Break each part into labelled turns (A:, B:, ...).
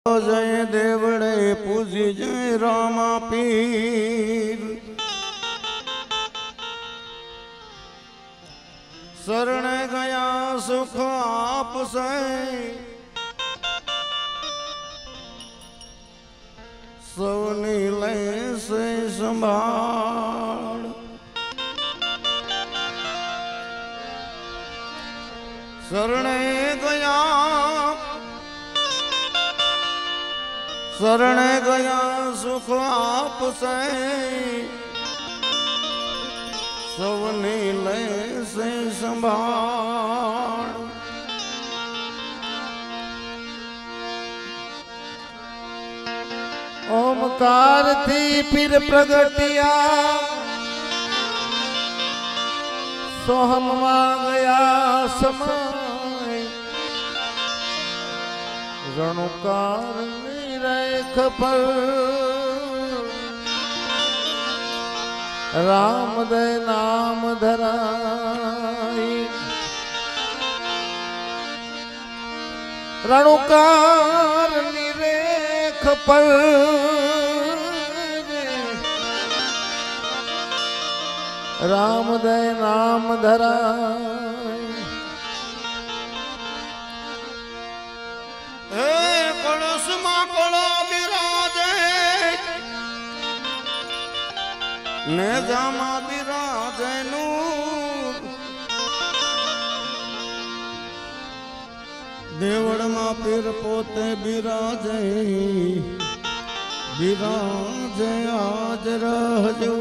A: जय देवड़े पूजी जय रामा पीर शरण गया सुख आप से सवनी ले से संभाल शरण गया सुख आप से सवनी ले से संभाल ओमकार थी फिर प्रगटिया सोहम गया समय रणुकार रेख पर राम दे नाम धराई रणुकार रेख पर राम दे नाम धराई ने जामा बिराजे नूर देवड़ मां पीर पोते बिराजे बिराजे आज रहजो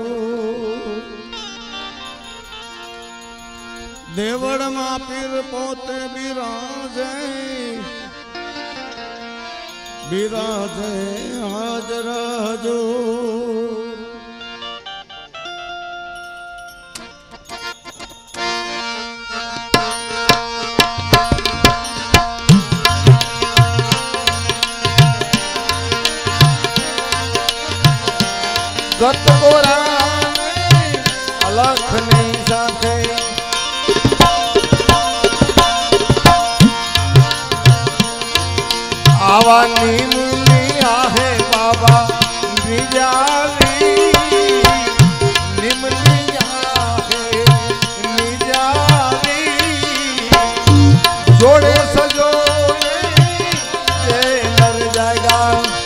A: देवड़ मां पीर पोते बिराजे बिराजे आज रहजो गत गोरा अलख नहीं साथे आवा नीम लिया है बाबा निजाली निम लिया है निजाली जोड़े सजोड़े नर जाएगा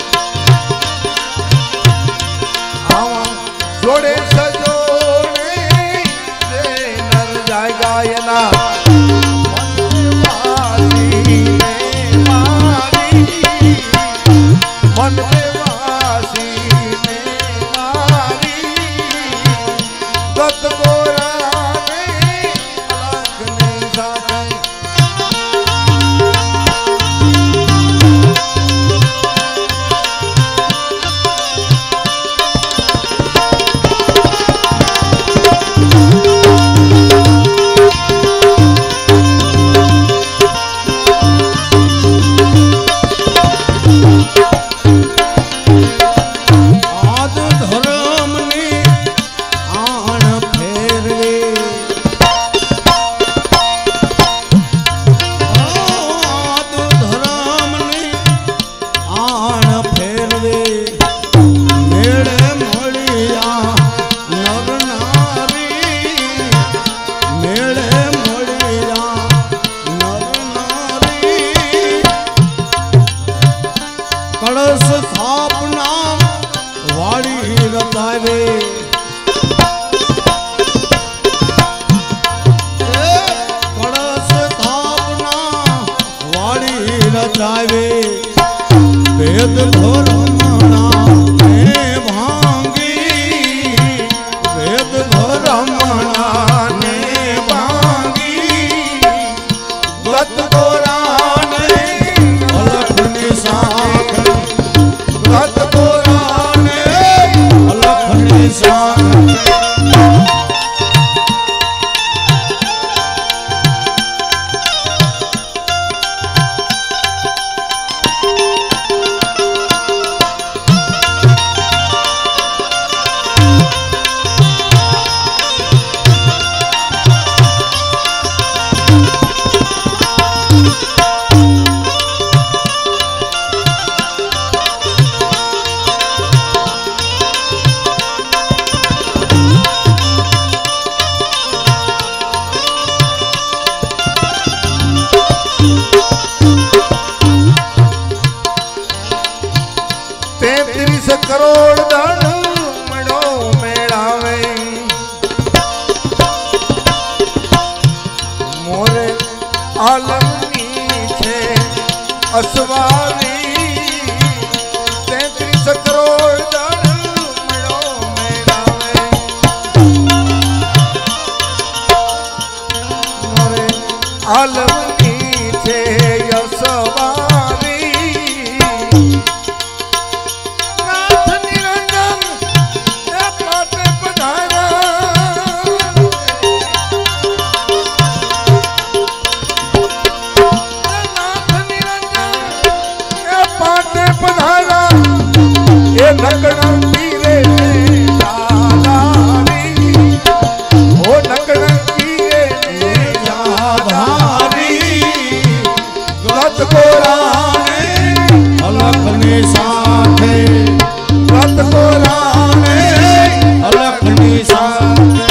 A: जोड़े सजोड़े नर जाएगा ये ना मन में वासी ने मारी गत गोरा ने अलख नहीं साथे कलश स्थापना वाली रतावे कलश स्थापना वाली रतावे वेद धर्मना ने भांगी वेद धर्मना ने भांगी गत गोरा ने अलख निशान गत गोरा ने अलख निशान करोड़ धन मणो मेळावे मोरे आलमनी छे असवारी 33 करोड़ धन मणो मेळावे मोरे आलमनी छे असवारी नगड़ा पीरे जाधारी ओ नगड़ा पीरे जाधारी गत गोराने अलखनी साथे गत गोराने अलखनी साथे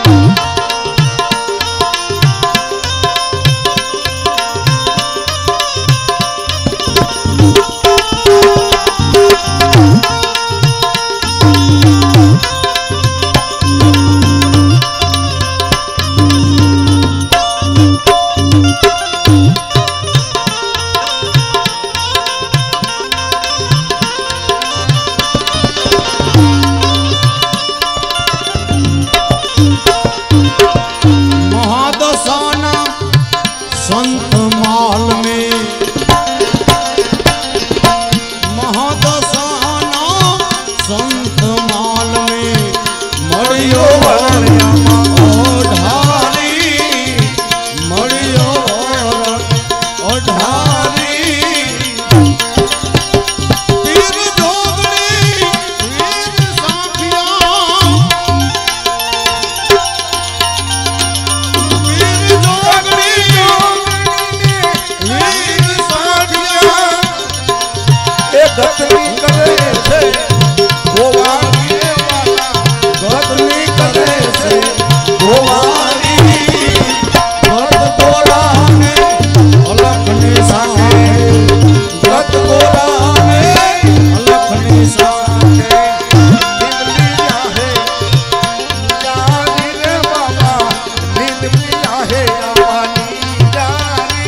A: गतनी करे से गोवारी वाला गतनी करे से गोवारी गत गोराने अलखनी साथे गत गोराने अलखनी साथे निमलिया है यारी रे बाबा निमलिया है अवानी यारी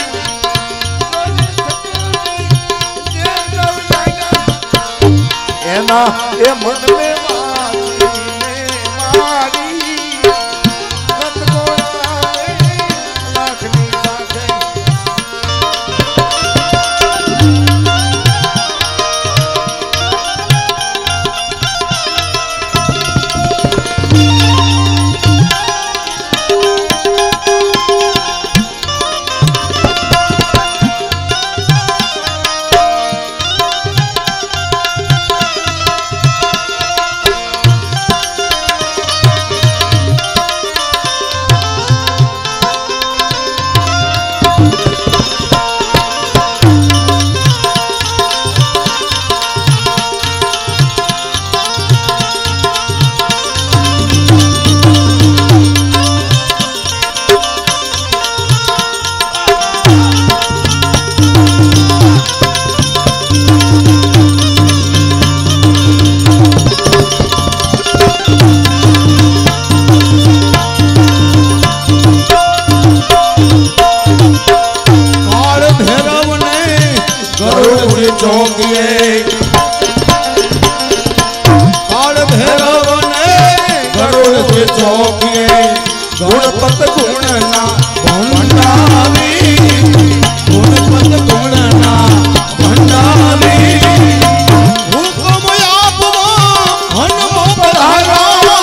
A: एना ए मन में मारी गत गोराने अलखनी साथे गुणपत गुणना भंडारी गुणपत गुणना भंडारी हुकुम आपवा हनुम पधारा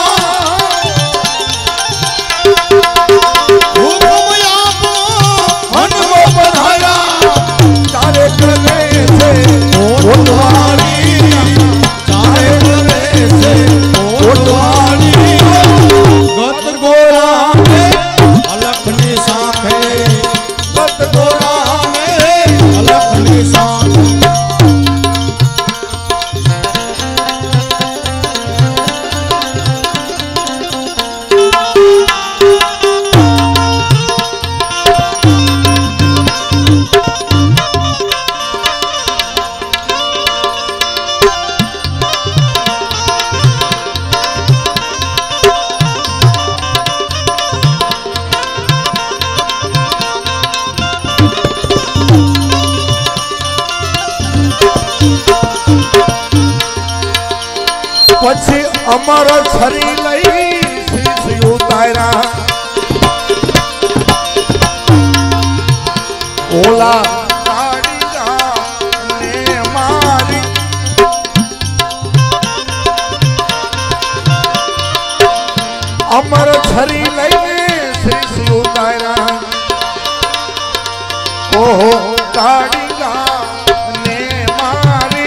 A: हुकुम आपवा हनुम पधारा तारे गले से कोटवारी तारे गले से कोटवारी गत गोरा अलखनी साथे પછી અમર છરી લઈ શીશ ઉતાર્યા ઓલા अमर छरी लईने शीश उतारा ओहो काड़ीगा ने मारी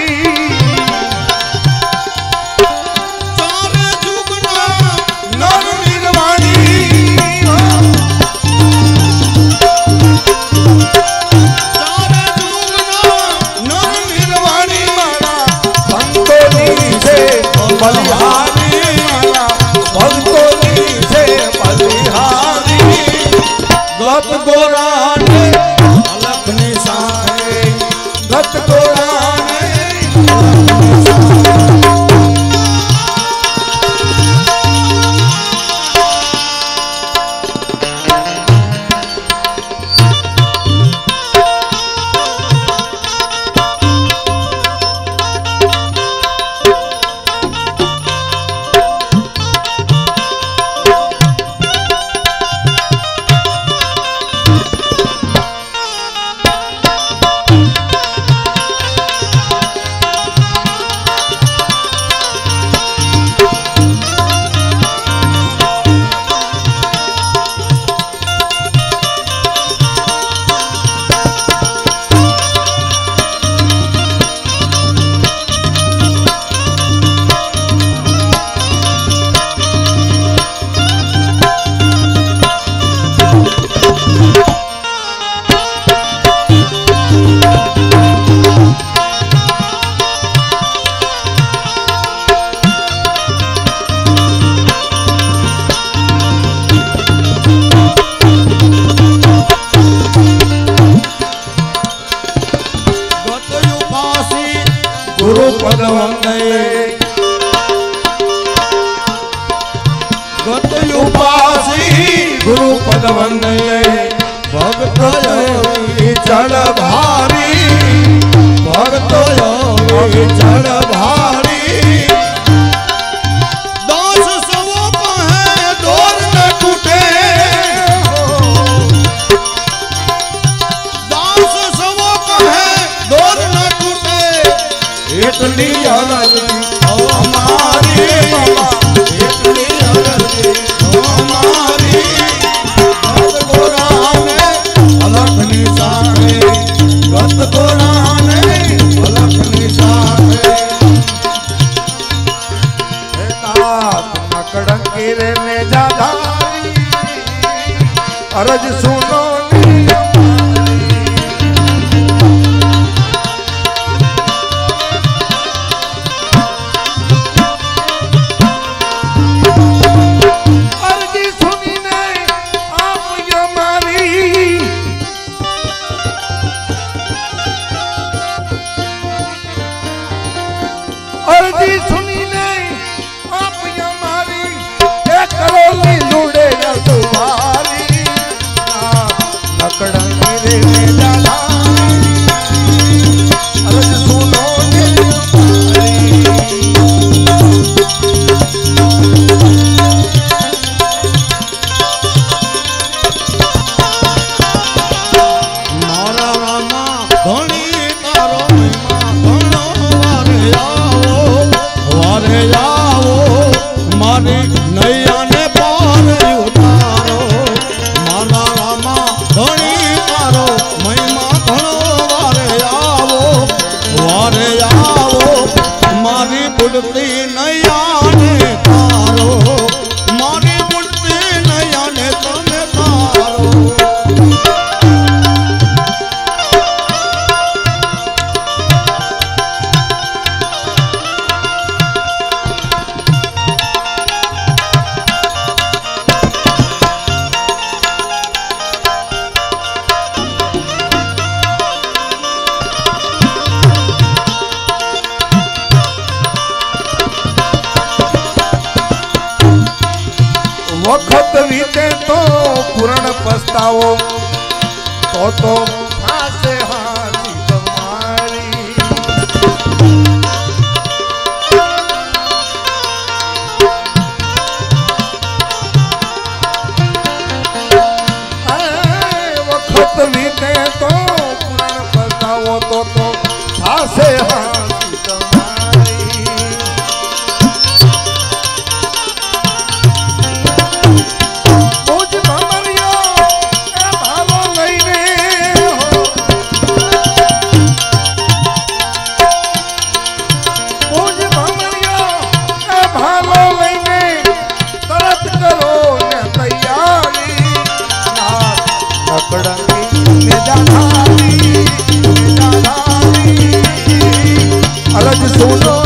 A: चार जुगना नर निर्वाणी चार जुगना नर निर्वाणी मारा भक्तोनी से बलिहारी मारा भक्तोनी बलिहारी गत गोराने अलख निशाने गत गोराने गुरु पद वंदे गत उपासी गुरु पद वंदे भक्त योगी जड़ भारी भक्त योगी जड़ भारी दास सबो कहे डोर न टूटे दास सबो कहे डोर न टूटे इतनी अरजी हमारी बाबा इतनी अरजी हमारी गत गोराने अलख निशाने गत गोराने अलख निशाने मकड़ंकी रे ने जाधारी अरज सुनो अर्जी सुनी नहीं आप हमारी एक करोली लूड़े या तुम्हारी लकड़ंगी रे जाला अर्ज सुनो मारा रामा धनी तारो जाओ मारी नैया ने पार उतारो माला रामा धनी तारो महिमा घणो वारे आओ मारी बुढ़ती नैया ने तारो मारी बुढ़ती नैया ने तने तारो वक्त बीते तो पूर्ण पछताओ तो हासे हाथी तुम्हारी सुनो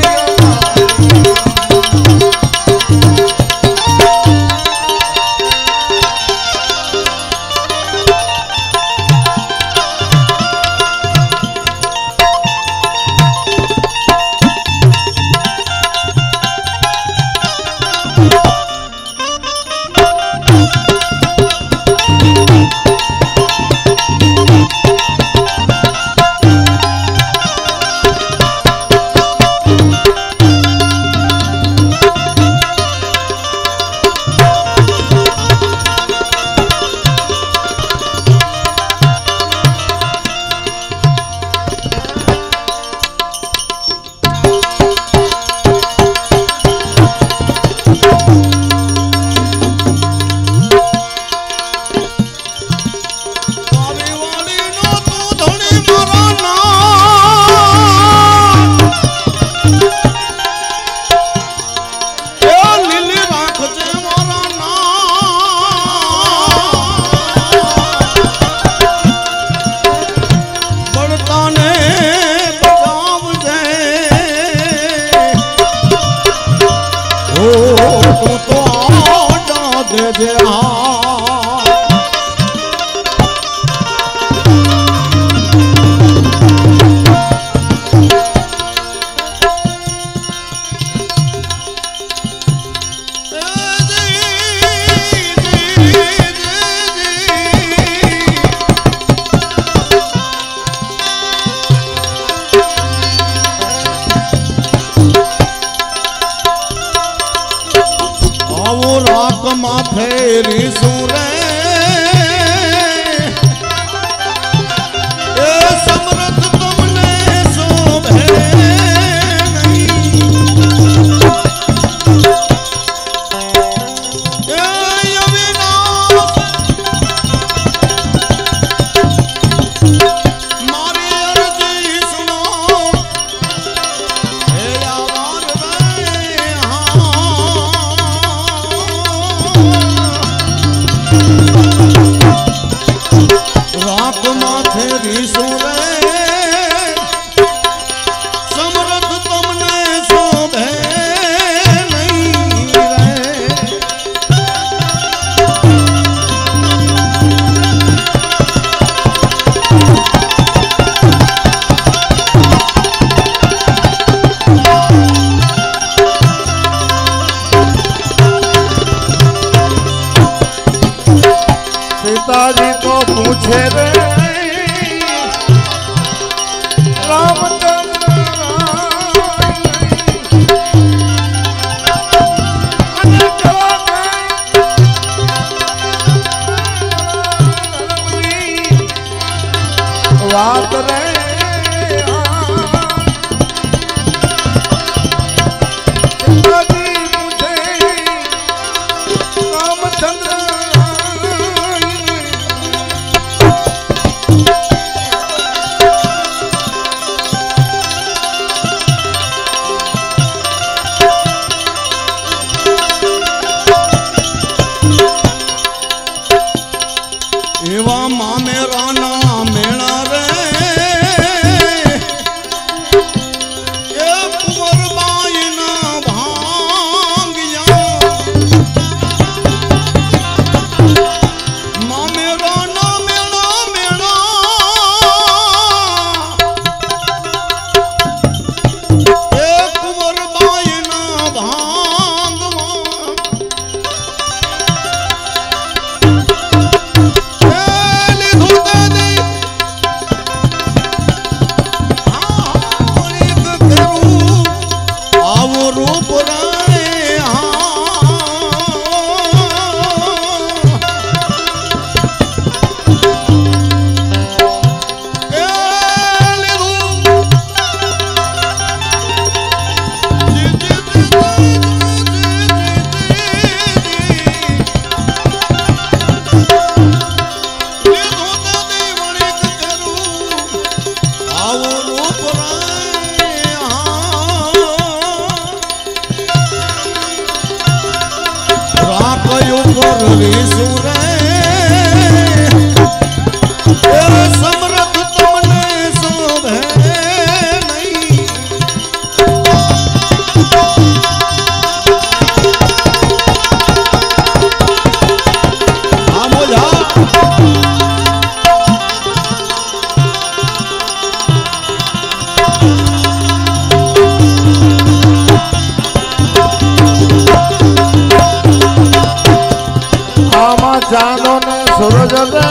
A: पिताजी को पूछे रे रामचंद्र बात रे पिताजी मुझे रामचंद्र सूरज रे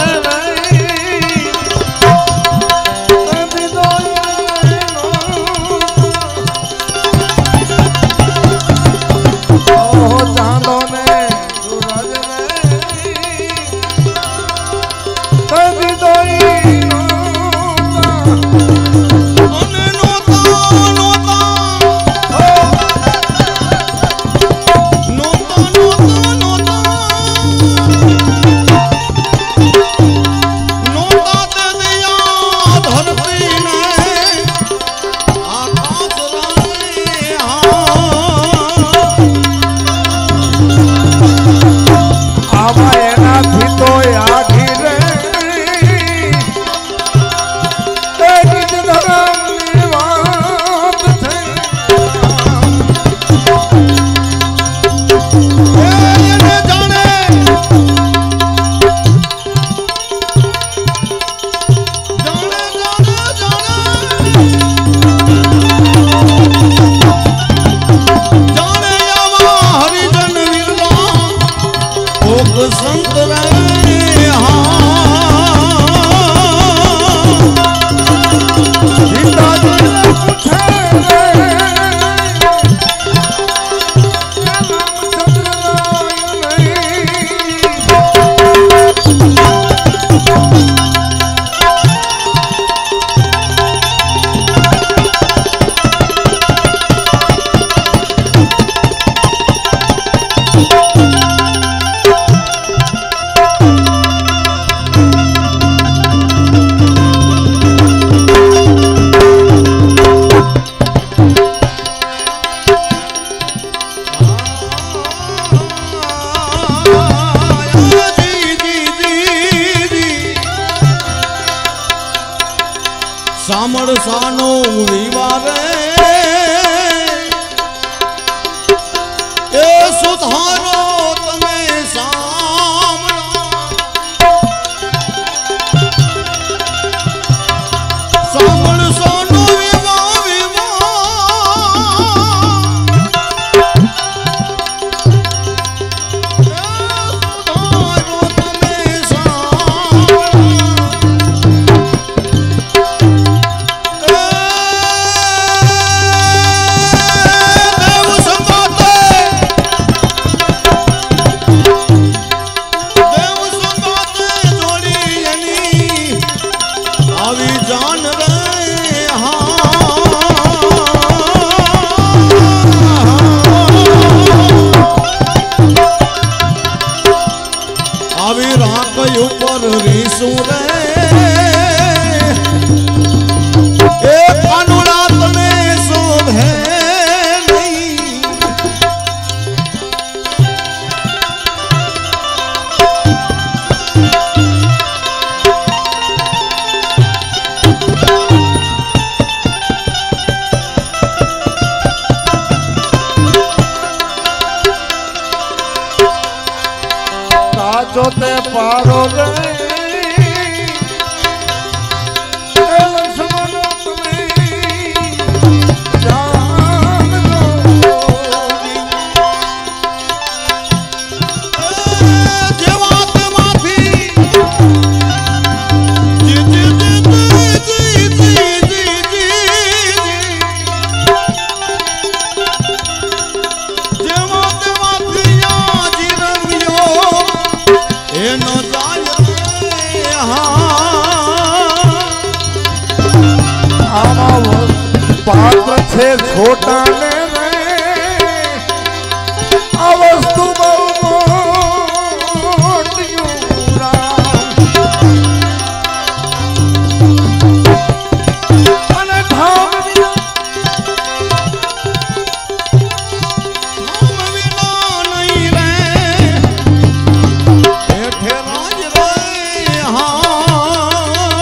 B: સામળસાનો વિવારે એ સુધારો તમે સામળસાનો ઉપર રીસું રે એ કાનુડા તમે શોભે નહીં
A: કાચો તે પારો રે पात्र छे छोटा ने आ वस्तु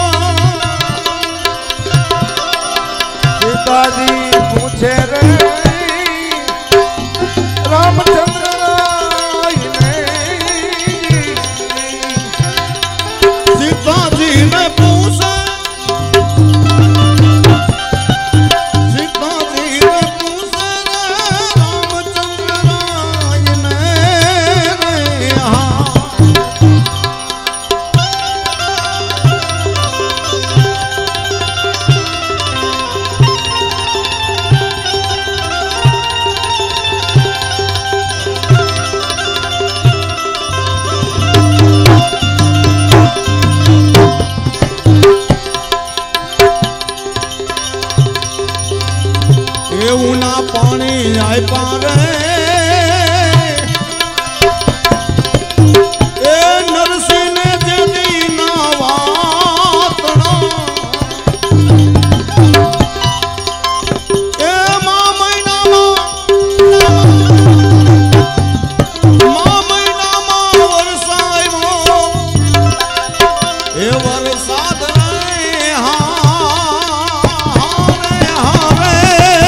A: पूछे रे
B: ઉના પાણી આપ્યા રે એ નરસિંહ ને જેદી ના વાતણા એ મા મહિનામાં વરસાવ્યો એ વરસાદ રે હારે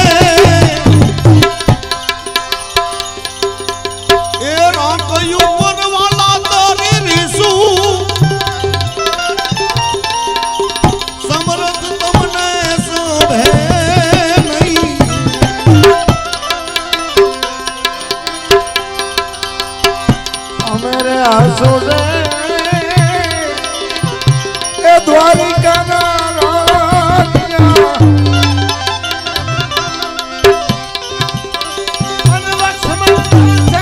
B: એ રાકયું પરવાલા તારી રીસુ સમરથ તમને શોભે નહીં
A: અમેરે આસો રે એ દ્વારિકા ના રાનિયા અને લક્ષ્મણ છે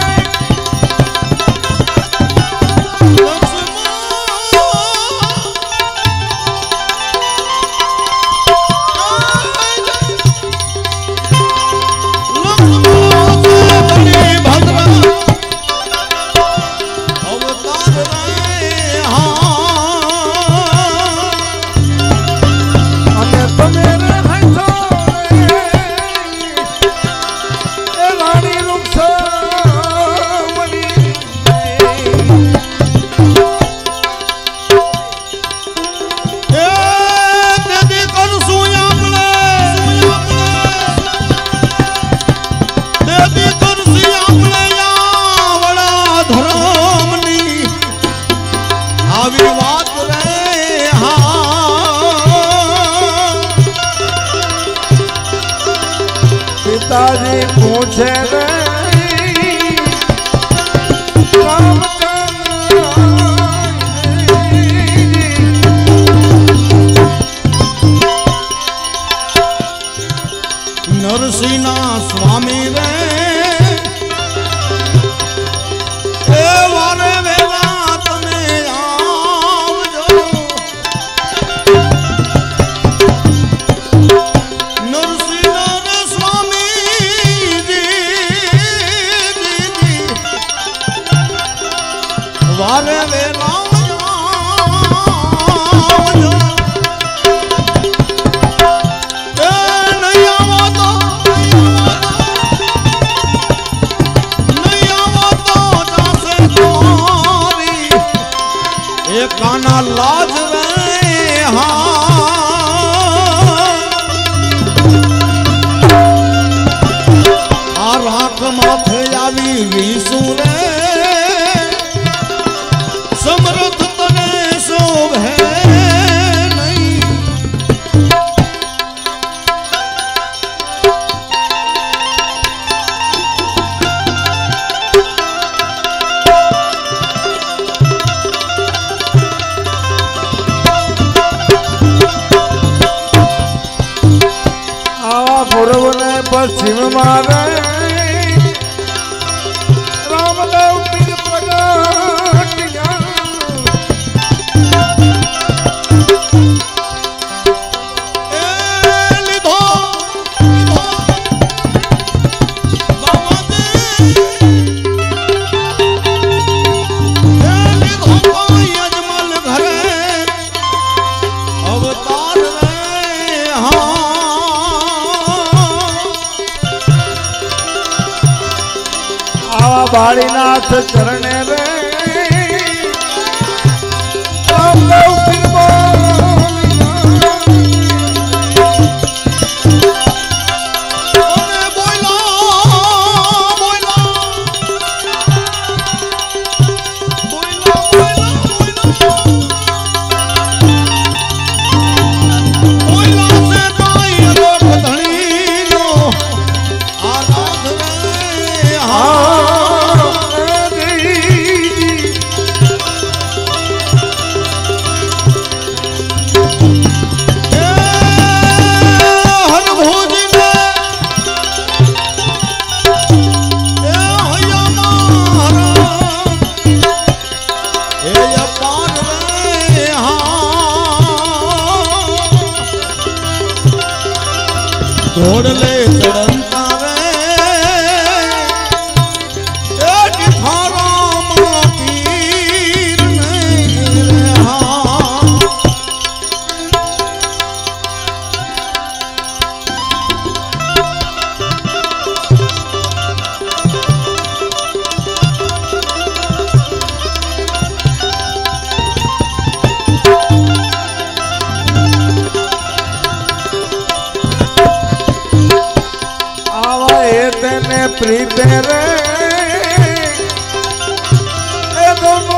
A: અને તમે રે હૈસો રે એ રાણી રૂપસમણી
B: આવી વાત રે
A: પિતાજી પૂછે રે
B: નરસિંહના સ્વામી રે એ વારે વેલા તમે આવજો નરસિંહ રે સ્વામીજી વારે વેલા આવજો એ નહીં આવો તો જાશે તમારી એ કાના લાજ રે આ રાખ માથે આવી વિસુ રે સમરથ તને શોભે નહીં
A: આવા પૂર્વ ને પશ્ચિમ મારે રામદેવ પીર પ્રગટ્યા
B: એ લીધો બાબાજી એ લીધો કોઈ અજમલ ઘરે અવતાર રે
A: આવા બાળીનાથ ચરણે રે રામદેવ પીર
B: અને બોયલા સે કાઈ અલોક ધણીનો આરાધ રે
A: ने प्रीते रे ए दोनों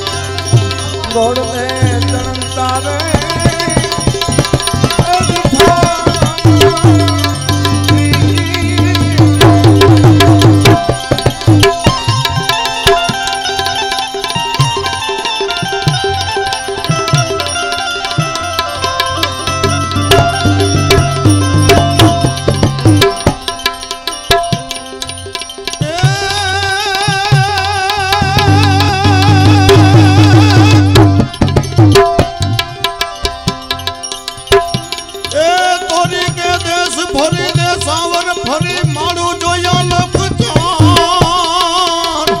A: गोड़ में चरण तारे
B: भरी दे सावर फरी मारू जोया लख चार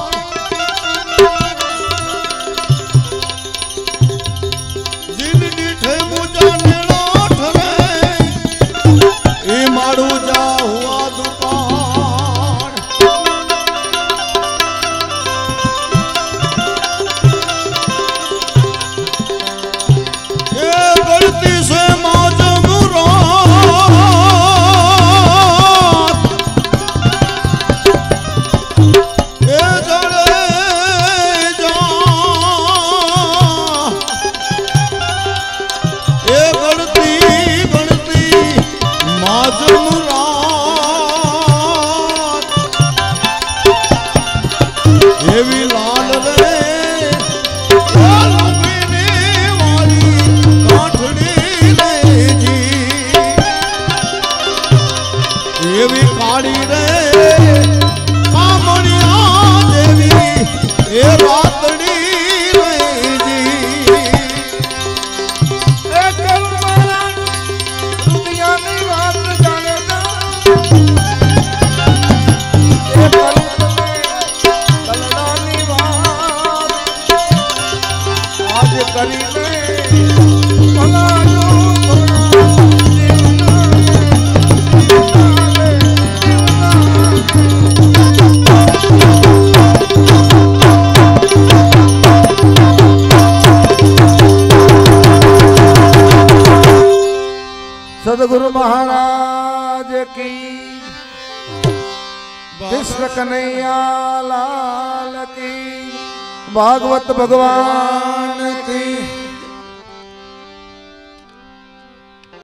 B: जिन डीठे मुझा नेड़ा ठरे ए मारू जा हुआ दुकान ए गलती से
A: सदगुरु महाराज की कृष्ण कन्हैया लाल की भागवत भगवान